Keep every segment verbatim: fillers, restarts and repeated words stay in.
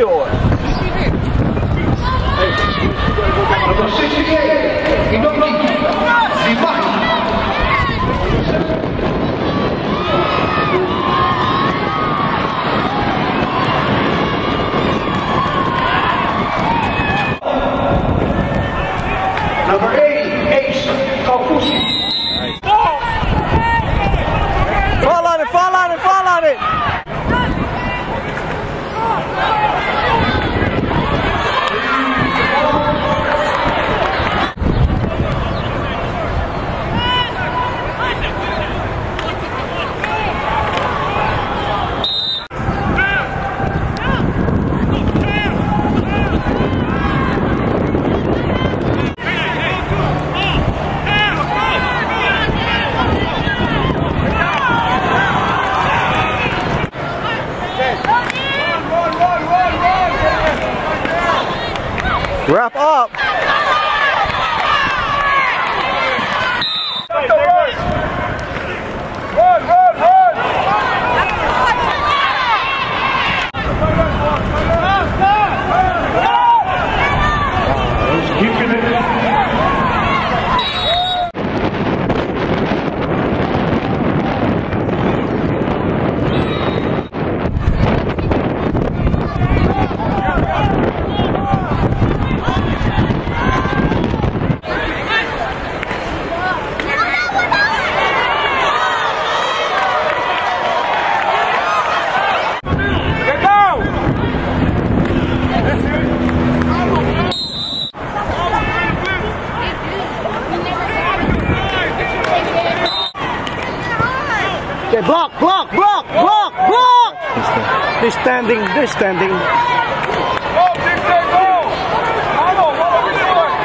or? Number sixty-eight, Inoki Zimahi. Number eight, Ace Kaufusi. Fall on it, fall on it, fall on it! Wrap up! Run, run, run! He's keeping it. Okay, block, block, block, block, block! They're standing, they're standing. Go, big thing, go! Hello, what are we doing?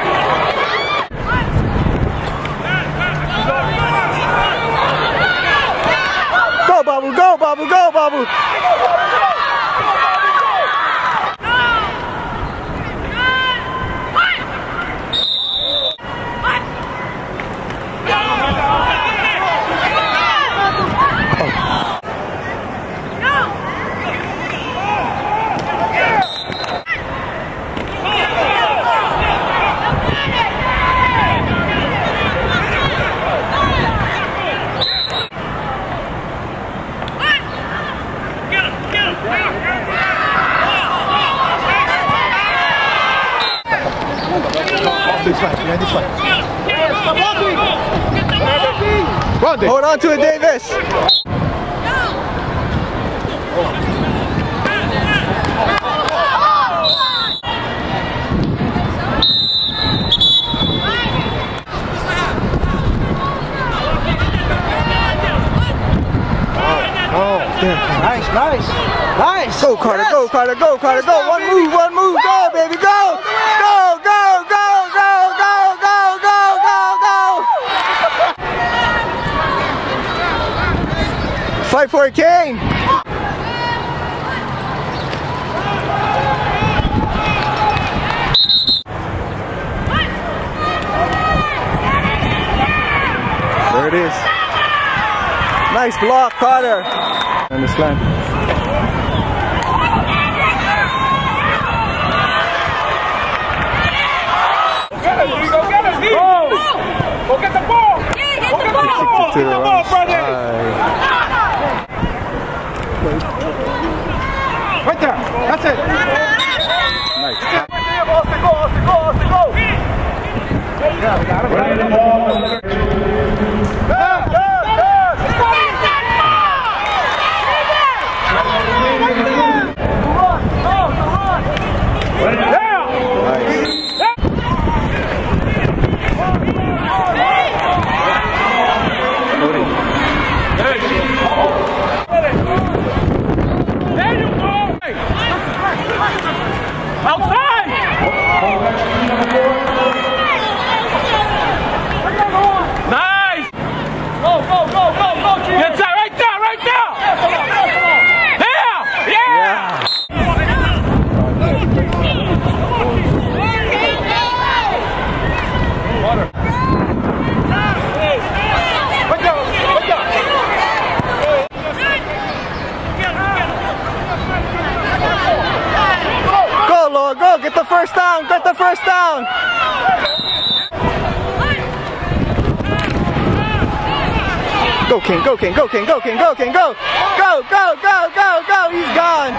Go, Babu, go, Babu, go, Babu! This one, yeah, this one. Hold on to it, Davis! Oh, yeah. Nice, nice, nice. Go, Carter, Yes. go, Carter, go, Carter, go! One move, one move, go, baby, go! Go, go, go, go, go, go, go, go, go! Fight for it, Kane! There it is. Nice block, Carter. On this line. Get him, Lee, go get him, Lee! Go! Go get the ball! Go get the ball! To Get the the ball, wrong brother! side. Right there. That's it. Nice. Austin, go, Austin, go, Austin, go! Yeah, we got it. Pass, pass, pass! Outside! Aloha, go, get the first down, get the first down. Go King, go King, go King, go King, go King, go! Go, go, go, go, go! He's gone!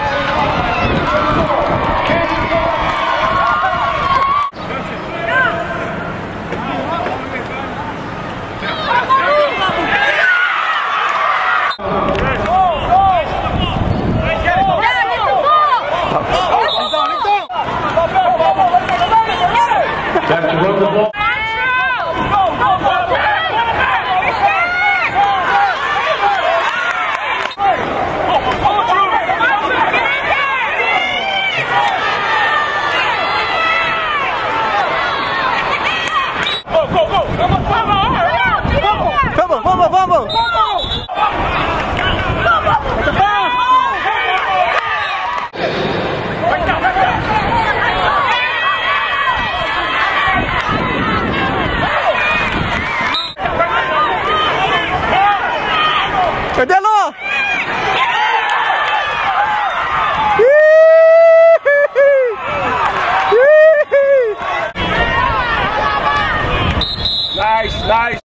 Aloha! Nice, nice.